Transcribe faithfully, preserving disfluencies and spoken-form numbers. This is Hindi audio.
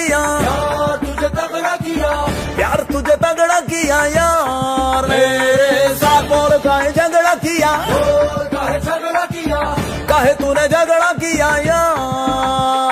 किया, यार तुझे तगड़ा किया, प्यार तुझे तगड़ा किया यार। मेरे साथ बोल काहे झगड़ा किया, बोल काहे झगड़ा किया, काहे तूने झगड़ा किया यार।